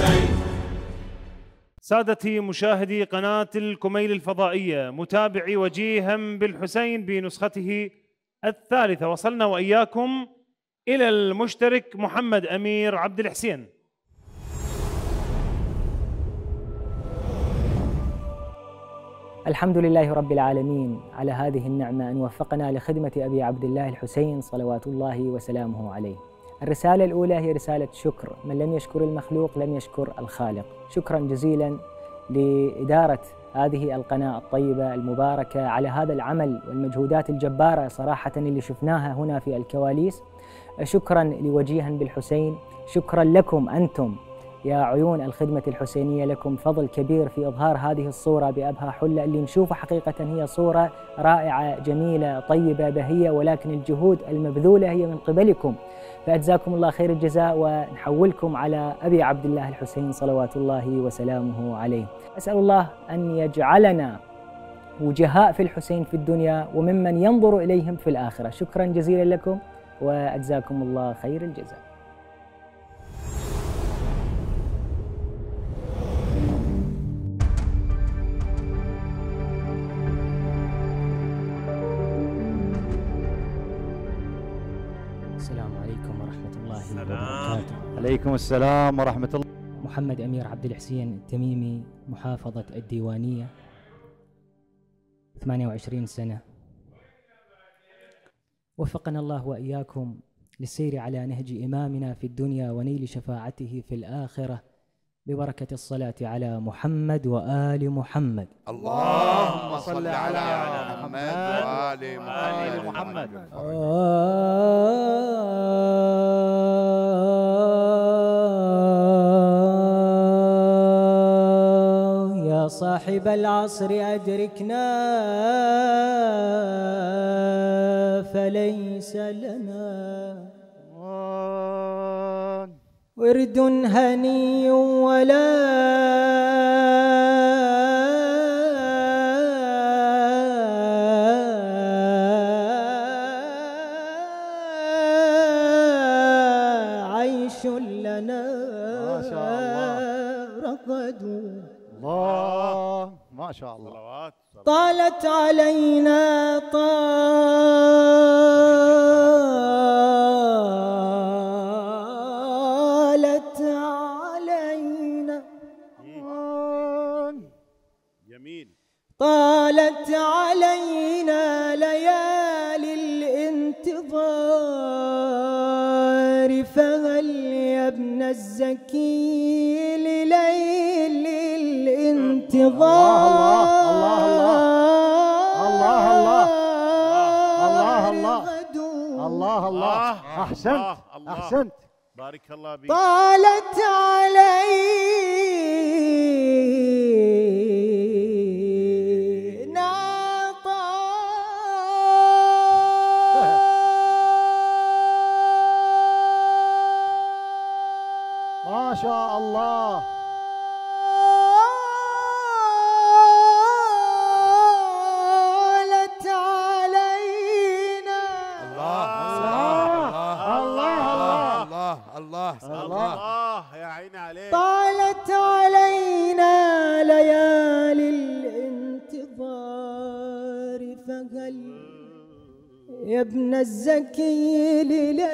سادتي مشاهدي قناة الكميل الفضائية، متابعي وجيها بالحسين بنسخته الثالثة، وصلنا وإياكم إلى المشترك محمد أمير عبد الحسين. الحمد لله رب العالمين على هذه النعمة أن وفقنا لخدمة أبي عبد الله الحسين صلوات الله وسلامه عليه. الرسالة الأولى هي رسالة شكر، من لم يشكر المخلوق لم يشكر الخالق. شكرا جزيلا لإدارة هذه القناة الطيبة المباركة على هذا العمل والمجهودات الجبارة صراحة اللي شفناها هنا في الكواليس. شكرا لوجيها بالحسين، شكرا لكم أنتم يا عيون الخدمة الحسينية، لكم فضل كبير في إظهار هذه الصورة بأبهى حلة اللي نشوفها حقيقة هي صورة رائعة جميلة طيبة بهية، ولكن الجهود المبذولة هي من قبلكم، فأجزاكم الله خير الجزاء. ونحولكم على أبي عبد الله الحسين صلوات الله وسلامه عليه. أسأل الله أن يجعلنا وجهاء في الحسين في الدنيا وممن ينظر إليهم في الآخرة. شكرا جزيلا لكم وأجزاكم الله خير الجزاء. السلام عليكم ورحمة الله وبركاته. عليكم السلام ورحمة الله. محمد أمير عبد الحسين التميمي، محافظة الديوانية، 28 سنة. وفقنا الله وإياكم للسير على نهج إمامنا في الدنيا ونيل شفاعته في الآخرة ببركة الصلاة على محمد وآل محمد. اللهم صل على محمد وآل محمد. يا صاحب العصر أدركنا فليس لنا ورد هني ولا عيش لنا. ما شاء الله. رقد الله ما شاء الله. طالت علينا طالت علينا ليالي الانتظار، فهل يا ابن الزكي لليل الانتظار. الله الله الله الله الله الله. أحسنت أحسنت، بارك الله بك. طالت ما شاء الله. طالت علينا الله يا عيني عليك. طالت علينا ليالي الانتظار، فهل يا ابن الزكي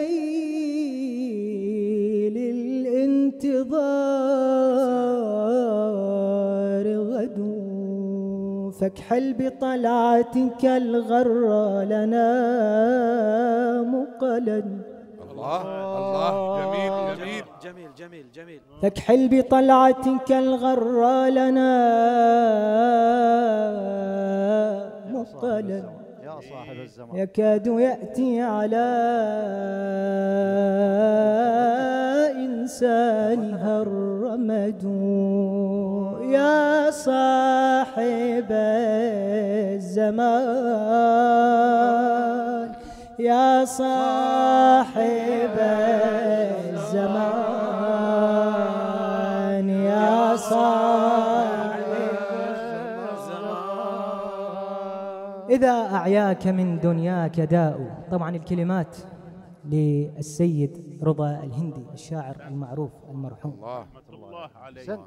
لليل الانتظار غدو، فاكحل بطلعتك الغرة لنا مقلا. الله جميل جميل جميل جميل جميل. فاكحل بطلعتك الغرة لنا مقلا، يا صاحب الزمان. يكاد يأتي على إنسانها الرمد. يا صاحب الزمان، يا صاحب الزمان، يا صاحب الزمان. إذا أعياك من دنياك داء. طبعا الكلمات للسيد رضا الهندي الشاعر المعروف المرحوم. الله عليه.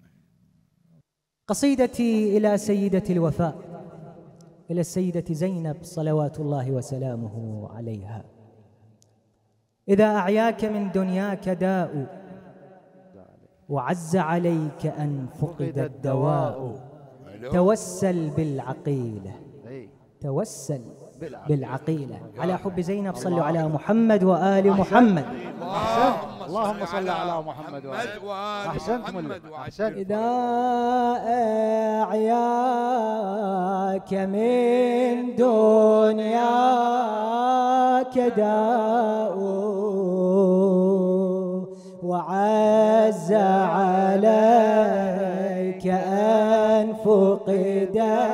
قصيدتي إلى سيدة الوفاء، إلى السيدة زينب صلوات الله وسلامه عليها. إذا أعياك من دنياك داء وعز عليك أن فقد الدواء، توسل بالعقيلة، توسل بالعقيلة على حب زينب. صلوا على محمد وآل محمد. اللهم صل على محمد وآل. أحسنت مولى. أحسنت. إذا أعياك من دنياك داء وعز عليك أن فقد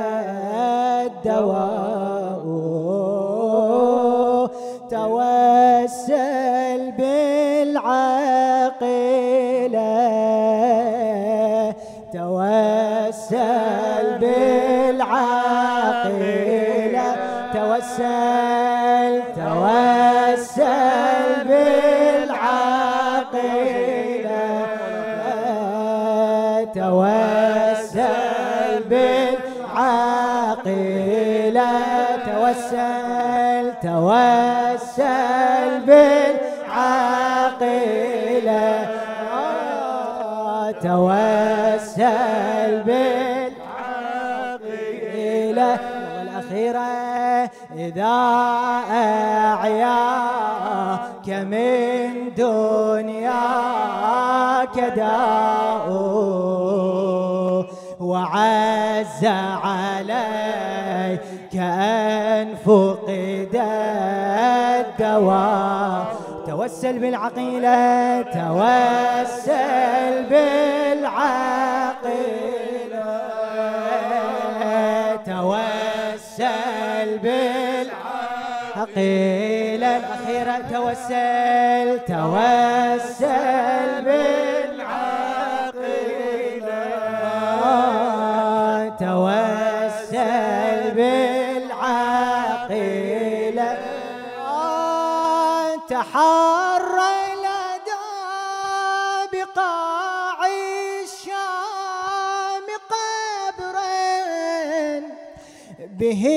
الدواء، توسل بالعقيلة، توسل بالعقيلة، توسل بالعقيلة، توسل بالعقيلة، توسل بالعقيلة، توسل بالعقيلة. والأخيرة إذا أعياك من دنياك داء وعز عليك أن فقد الدواء، توسل بالعقيلة، توسل بالعقيلة، توسل بالعقيلة. الأخيرة توسل بالعقيلة، توسل بالعقيلة. تحرى لدى بقاع الشام قبرا به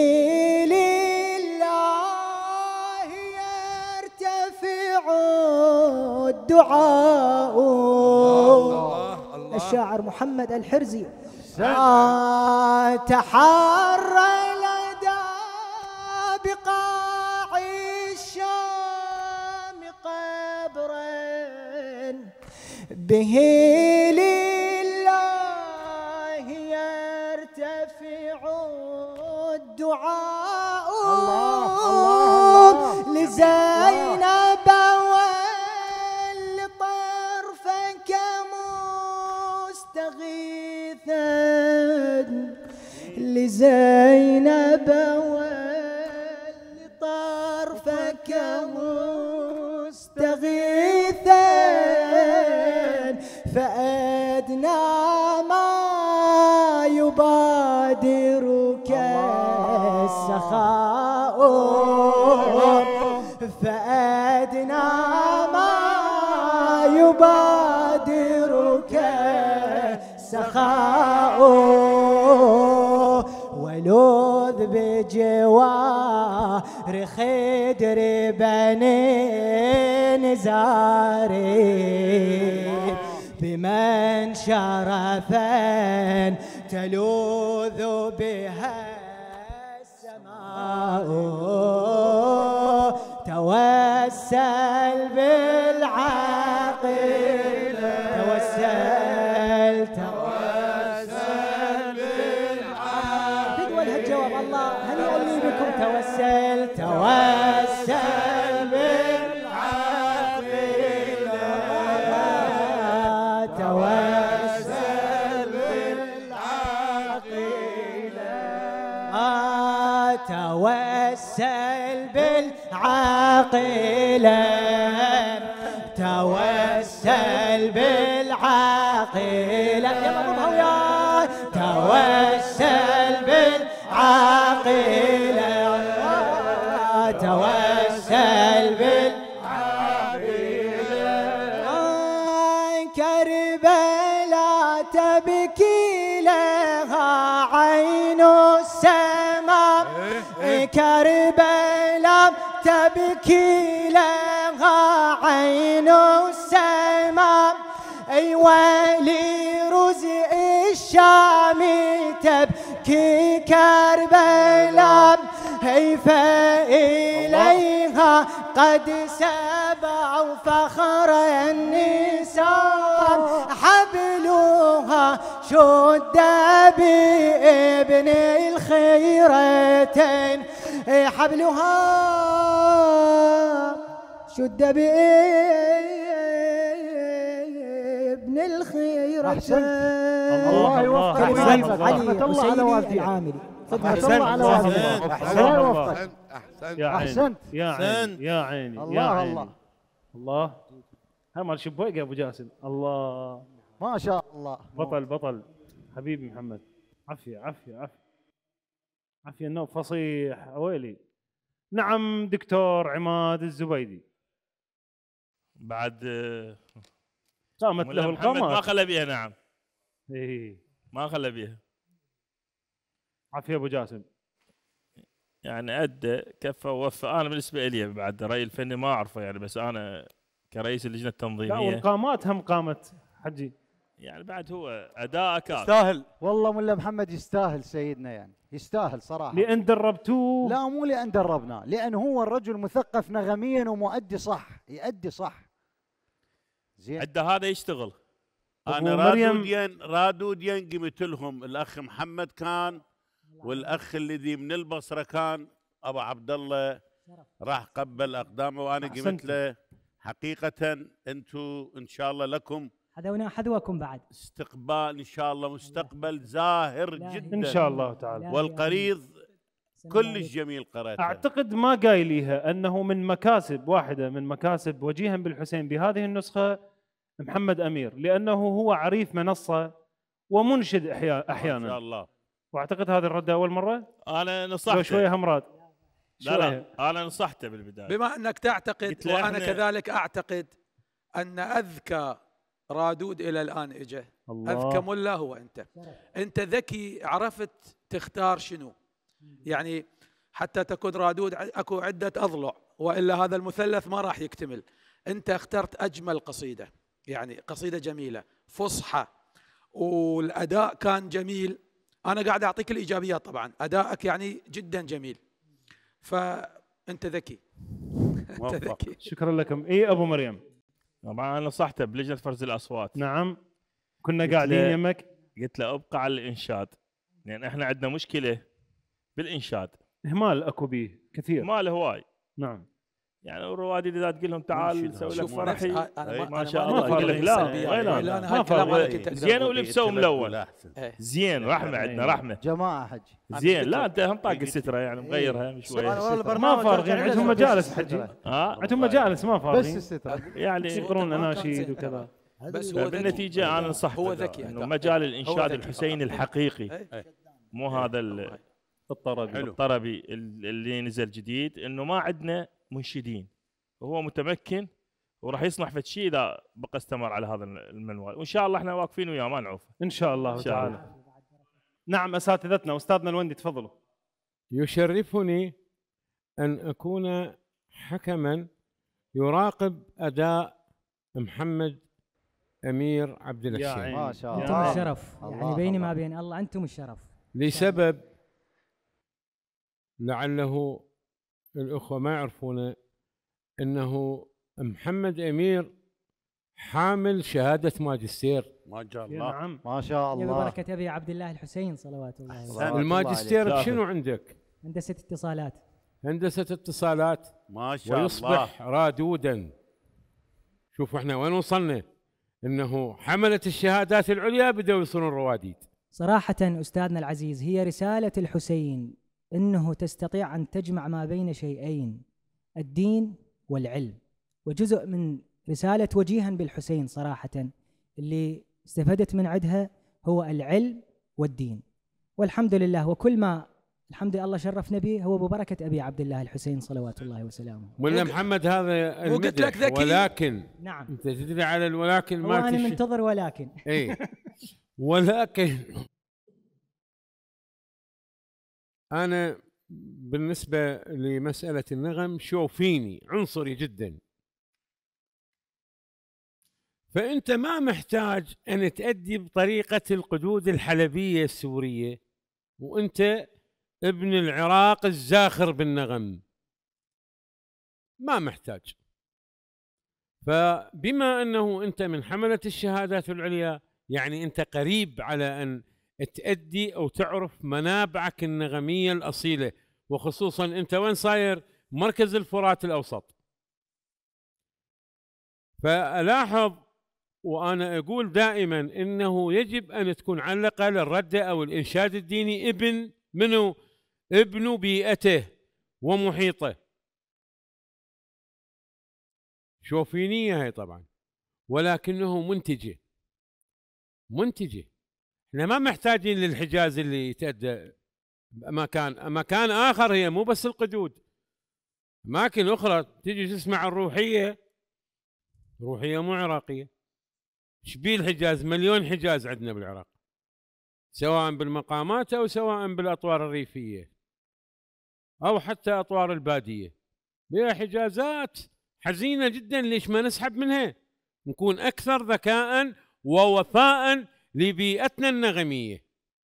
لله يرتفع الدعاء. الشاعر محمد الحرزي. تحرى لدى بقاع الشام قبرا به لله يرتفع الدعاء. لزينب ولطرفك مستغيثا، لزينب ولطرفك مستغيثا، فأدنى ما يبادرك السخاء، فأدنى ما يبادرك السخاء، ولوذ بجوار خدر بني نزاري، بمن شرفا تلوذ بها السماء، توسل بالعقيلة، توسل بالعقيلة. تقول هالجواب الله هنيئا لي بكم. توسل بالعقيلة، توسل بالعقيلة، توسل بالعقيلة، توسل بالعقيلة. يلا ضمها وياي. توسل بالعقيلة، توسل بالعقيلة. كربلاء تبكي لها عين السماء، اي ولي رزق الشام تبكي كربلاء، هي فإليها قد سبعوا فخر النساء، حبلها شد بابن الخيرتين، حبلها شد بابن الخيرتين. الله يوفقك. علي رحمة الله على والدي العامري. رحمة الله على والدي. الله يوفقك. احسنت يا عيني أحسنت. يا عيني يا عيني يا الله عيني. الله. الله هاي مال شبويق يا ابو جاسم. الله ما شاء الله. بطل بطل حبيبي محمد. عافيه عافيه عافيه عافيه. النوم فصيح ويلي. نعم دكتور عماد الزبيدي بعد قامت له محمد ما القامات. خلى بيها. نعم ايه ما خلى بيها. عافيه ابو جاسم. يعني ادى كفى ووفى. انا بالنسبه لي بعد رايي الفني ما اعرفه يعني، بس انا كرئيس اللجنه لا التنظيميه والقامات هم قامت حجي. يعني بعد هو اداء كان يستاهل. والله ملا محمد يستاهل سيدنا، يعني يستاهل صراحة. لان دربتوه. لا مو لأن دربناه، لأن هو الرجل مثقف نغميا ومؤدي صح، يؤدي صح. زين. ادى هذا يشتغل. أبو انا مريم. رادوديا قمت لهم، الاخ محمد كان والاخ الذي من البصره كان ابو عبد الله، راح قبل اقدامه وانا قمت أحسنت. له. حقيقه انتم ان شاء الله لكم حذونا حذوكم بعد استقبال ان شاء الله، مستقبل زاهر لا جدا ان شاء الله تعالى. والقريض سلام كلش عليكم. جميل قرأته. اعتقد ما قايليها انه من مكاسب واحده من مكاسب وجيها بالحسين بهذه النسخه محمد امير، لانه هو عريف منصه ومنشد ما شاء احيانا. الله. واعتقد هذه الرده اول مره. انا لو نصحته. شويه همراد. لا لا انا نصحته بالبدايه. بما انك تعتقد قلت له وانا إحنا- كذلك اعتقد ان اذكى رادود الى الان اجى. الله. اذكى ملا هو انت. انت ذكي، عرفت تختار شنو يعني حتى تكون رادود. اكو عده اضلع والا هذا المثلث ما راح يكتمل. انت اخترت اجمل قصيده، يعني قصيده جميله فصحى والاداء كان جميل. انا قاعد اعطيك الايجابيات طبعا، ادائك يعني جدا جميل، فانت ذكي. انت موفق. ذكي. شكرا لكم. اي ابو مريم. طبعا انا نصحته بلجنه فرز الاصوات. نعم كنا قلت قاعدين له- يمك. قلت له ابقى على الانشاد، لان احنا عندنا مشكله بالانشاد. اهمال اكو به كثير. ماله هواي. نعم يعني الروادي اذا تقول لهم تعال منشد سوي لك شوف فرحي أنا ما شاء ما الله أقول يقول لك لك لا سلبيات. وين لا، أنا؟ أنا ما هالكلام فرق. أنا كنت أقدر زين أقول. ولبسوا ملون. أحسن. إيه. زين رحمه عندنا رحمه. جماعة حج. زين لا انت هم طاق الستره يعني مغيرها إيه. شوي. ما فارغين عندهم مجالس حجي. ها عندهم مجالس ما بس فارغين. السترة. يعني يقرون ما كان اناشيد زين. وكذا. بس هو ذكي. بالنتيجه انا نصحته هو ذكي انه أداء. مجال هو الانشاد ذكي الحسيني فقط. الحقيقي، إيه. مو هذا الطرب. حلو. الطربي اللي نزل جديد. انه ما عندنا منشدين، وهو متمكن وراح يصنع في شيء اذا بقى استمر على هذا المنوال، وان شاء الله احنا واقفين وياه ما نعوف. ان شاء الله إن شاء تعالى. الله. نعم اساتذتنا استاذنا الوندي تفضلوا. يشرفني أن أكون حكما يراقب أداء محمد أمير عبد يا الحسين عيني. ما شاء يا انتم الله. عيني. الشرف، يعني الله بيني الله. ما بين الله انتم الشرف. لسبب لعله الأخوة ما يعرفونه، أنه محمد أمير حامل شهادة ماجستير. ما شاء يا الله. نعم. ما شاء يا الله. ببركة أبي عبد الله الحسين صلوات الله أحسن. وسلامه. الماجستير عليك. بشنو عندك؟ هندسة اتصالات. هندسة اتصالات. ما شاء الله. ويصبح رادودا. شوفوا احنا وين وصلنا، انه حملة الشهادات العليا بدأوا يصيرون رواديد. صراحة أستاذنا العزيز، هي رسالة الحسين أنه تستطيع أن تجمع ما بين شيئين، الدين والعلم، وجزء من رسالة وجيها بالحسين صراحة اللي استفدت من عدها هو العلم والدين، والحمد لله. وكل ما الحمد لله الله شرفنا به هو ببركة أبي عبد الله الحسين صلوات الله وسلامه. ولا محمد هذا مو قلت لك المدح، ذكي؟ ولكن نعم. انت تدري على الولكن هو ما أنا تش... منتظر ولكن اي ولكن انا بالنسبة لمسألة النغم شوفيني عنصري جدا. فأنت ما محتاج أن تأدي بطريقة القدود الحلبية السورية وأنت ابن العراق الزاخر بالنغم، ما محتاج. فبما أنه أنت من حملة الشهادات العليا يعني أنت قريب على أن تأدي أو تعرف منابعك النغمية الأصيلة، وخصوصا أنت وين صاير؟ مركز الفرات الأوسط. فألاحظ وأنا أقول دائما أنه يجب أن تكون على الأقل الردة أو الإنشاد الديني ابن منه؟ ابن بيئته ومحيطه. شوفينية هي طبعا، ولكنه منتجة. احنا ما محتاجين للحجاز اللي يتأدى مكان آخر. هي مو بس القدود، أماكن أخرى تجي تسمع الروحية مو عراقية. شبيه الحجاز؟ مليون حجاز عندنا بالعراق، سواء بالمقامات أو سواء بالأطوار الريفية أو حتى أطوار البادية، بها حجازات حزينة جدا. ليش ما نسحب منها؟ نكون أكثر ذكاء ووفاء لبيئتنا النغمية.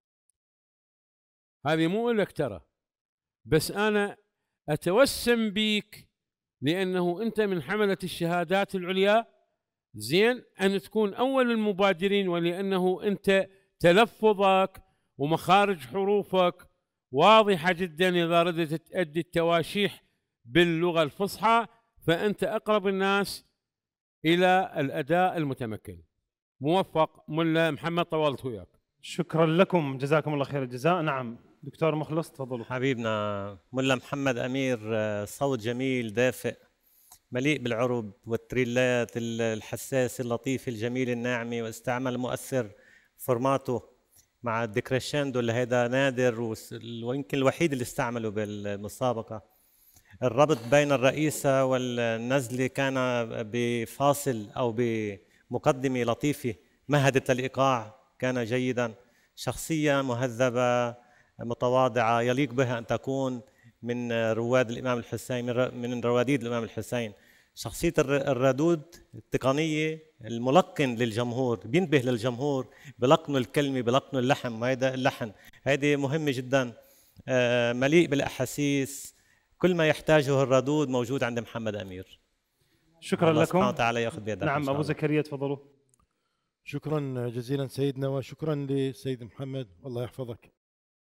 هذه مو لك ترى، بس أنا أتوسم بيك لأنه أنت من حملة الشهادات العليا، زين أن تكون أول المبادرين، ولأنه أنت تلفظك ومخارج حروفك واضحة جدا. إذا ردت تؤدي التواشيح باللغة الفصحى فأنت أقرب الناس إلى الأداء المتمكن. موفق ملا محمد، طولت وياك. شكرا لكم، جزاكم الله خير الجزاء. نعم دكتور مخلص تفضلوا. حبيبنا ملا محمد أمير، صوت جميل دافئ مليء بالعرب والتريلات الحساسة اللطيفة الجميلة الناعمة، واستعمل مؤثر فورماته مع الديكريشندو اللي هيدا نادر ويمكن الوحيد اللي استعمله بالمسابقة. الربط بين الرئيسة والنزلة كان بفاصل أو بمقدمة لطيفة مهدت للإيقاع، كان جيدا. شخصية مهذبة متواضعة يليق بها أن تكون من رواد الإمام الحسين، من رواديد الإمام الحسين. شخصية الردود التقنية، الملقن للجمهور، بينبه للجمهور بلقنه الكلمة، بلقنه اللحن. هيدا اللحن هيدي مهمة جدا، مليء بالأحاسيس. كل ما يحتاجه الردود موجود عند محمد أمير. شكرا لكم. الله سبحانه وتعالى ياخذ بيدك. نعم أبو زكريا تفضلوا. شكرا جزيلا سيدنا، وشكرا لسيد محمد، الله يحفظك.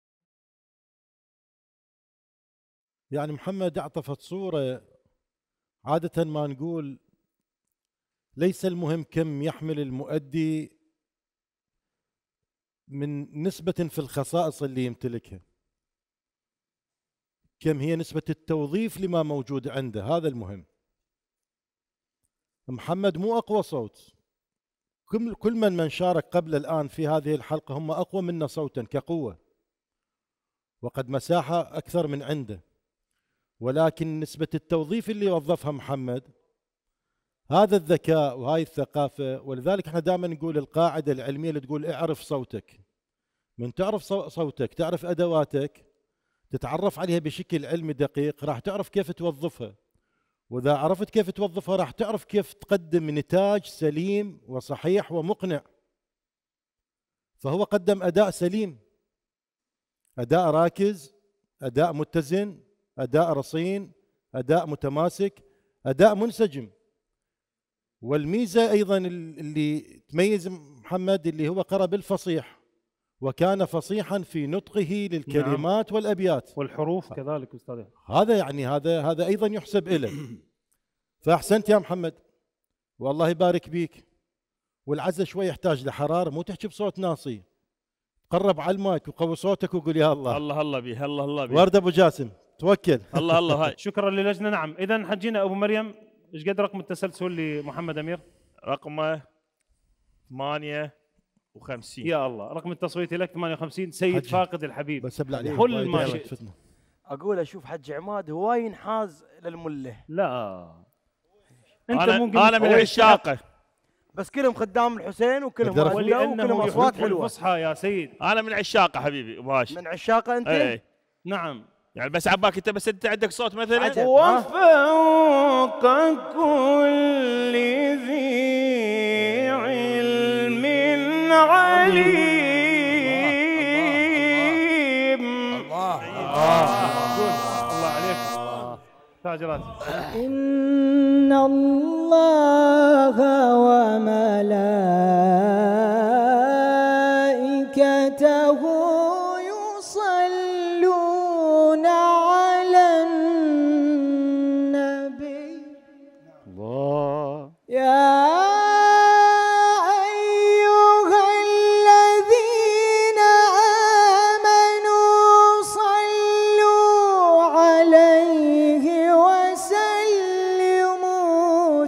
يعني محمد اعطفت صورة عادة ما نقول ليس المهم كم يحمل المؤدي من نسبة في الخصائص اللي يمتلكها، كم هي نسبة التوظيف لما موجود عنده، هذا المهم. محمد مو أقوى صوت، كل من شارك قبل الآن في هذه الحلقة هم أقوى منا صوتا كقوة، وقد مساحة أكثر من عنده، ولكن نسبة التوظيف اللي وظفها محمد، هذا الذكاء وهاي الثقافة. ولذلك احنا دائما نقول القاعدة العلمية اللي تقول اعرف صوتك. من تعرف صوتك، تعرف أدواتك، تتعرف عليها بشكل علمي دقيق، راح تعرف كيف توظفها. وإذا عرفت كيف توظفها راح تعرف كيف تقدم نتاج سليم وصحيح ومقنع. فهو قدم أداء سليم، أداء راكز، أداء متزن، أداء رصين، أداء متماسك، أداء منسجم. والميزة أيضا اللي تميز محمد اللي هو قرأ بالفصيح، وكان فصيحا في نطقه للكلمات. نعم. والأبيات والحروف كذلك أستاذ. هذا يعني هذا أيضا يحسب إله. فأحسنت يا محمد، والله يبارك بيك. والعزة شوي يحتاج لحرارة، مو تحكي بصوت ناصي، قرب على المايك وقوي صوتك وقول يا الله. الله بيه، الله بيه. ورد أبو جاسم توكل. الله هاي. شكرا للجنة. نعم إذا حجينا أبو مريم، إيش قد رقم التسلسل لمحمد أمير؟ رقمه 58. يا الله، رقم التصويت لك 58. سيد فاقد الحبيب، بس ابلع كل ما شئت. اقول اشوف حج عماد هواي ينحاز للمله. لا انت أنا من عشاقه، بس كلهم خدام الحسين وكلهم وكلهم اصوات حلوه. الفصحى يا سيد. انا من عشاقه حبيبي ماشي. من عشاقه انت؟ ايه نعم. يعني بس عباك انت، بس انت عندك صوت مثلا عجب. وفوق كل ذي علم عليم. الله عليك تاج راسي. إن الله وملائكته يصلون على النبي. الله. يا أيها الذين آمنوا صلوا عليه وسلموا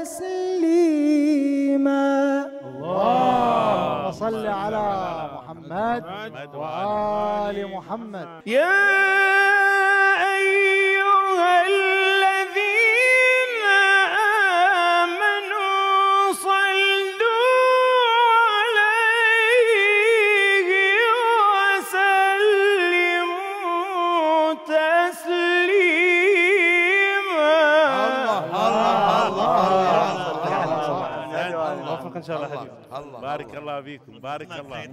تسليما. اللهم صل على محمد وآل محمد. يا أيها الذين آمنوا صلوا عليه وسلموا تسليما. الله وفق إن شاء الله حبيبي. بارك الله فيكم، بارك الله.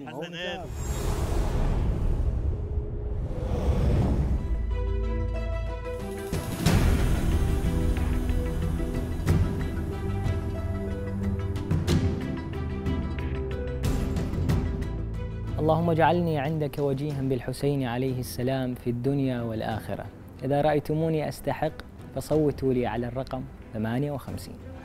اللهم اجعلني عندك وجيها بالحسين عليه السلام في الدنيا والآخرة. إذا رأيتموني أستحق فصوتوا لي على الرقم 58.